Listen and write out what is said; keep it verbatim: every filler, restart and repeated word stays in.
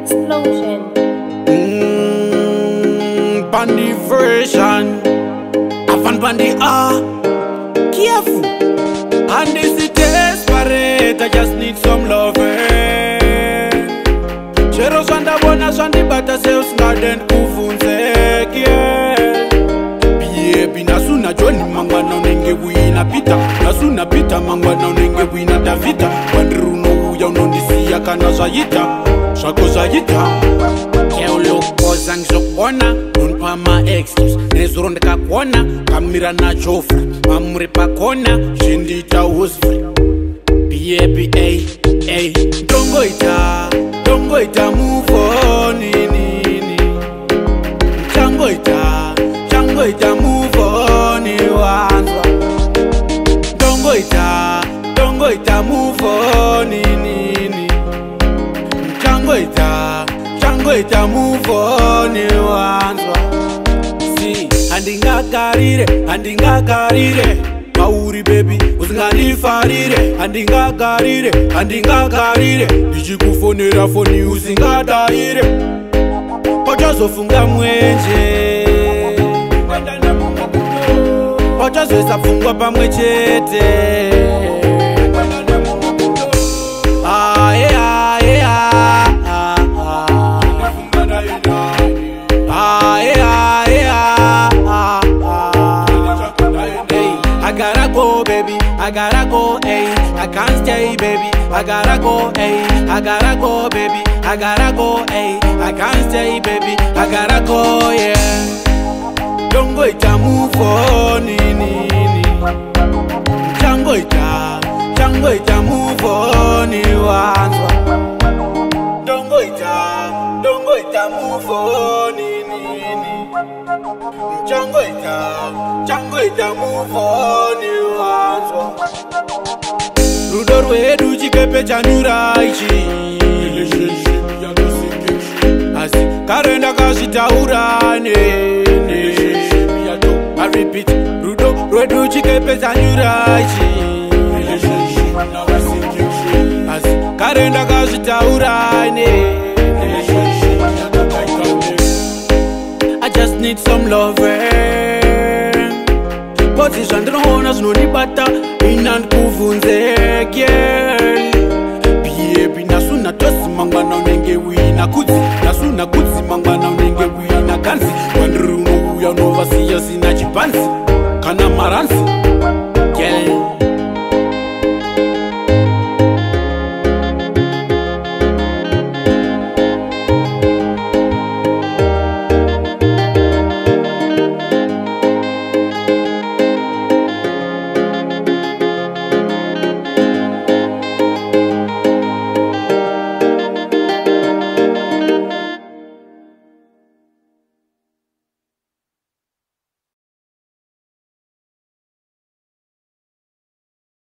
explosion. Mmm, Bandy version. Avan Bandy ah, careful. And this is desperate. I just need some loving. Chero swanda bona swandi bata seus ngaden kufunzek yeah. Biebi nasuna Johnny mangwana unenge wina pita. Nasuna pita mangwana unenge wina Davita. Wandiruno uya unondisiya kana zayita. Shako zayita. Keo lokoza ngizokona nunpa ma excuse. Nezuro ndikakona kamira na Joffrey. Mamuri pakona shindita usfree. Biebi ay ay Dongo ita Dongo ita move on nini. Chango ita Chango ita move on wanzwa. Dongo ita Dongo ita move on nini. Chango ita Chango ita move on wanzwa. Si andingakarire andingakarire Mauri baby usinganifarire andingakarire andingakarire ndichikufonera foni usingadaire pachazofunga mwenje pachazoisa pfungwa pamwe chete aye aye aye aye I gotta go, baby. I gotta go, ayy. I can't stay, baby. I gotta go, ayy. I gotta go, baby. I gotta go, ayy. I can't stay, baby. I gotta go, yeah. Don't go ita move on, nini. Chango ita, chango ita move on, wanzwa. Don't go ita, don't go ita move on, nini. Chango ita, chango ita move on, wanzwa. Rudo rwedu chikepe chanuraichi. Relationship yadosekeshe. Asi karenda kashitaurane. Relationship yato. I repeat. Rudo rwedu chikepe chanuraichi. Relationship yadosekeshe. Asi karenda kashitaurane. Relationship yato kaikane. I just need some loving. Position don't hold us no ni bata. Inan kufunze.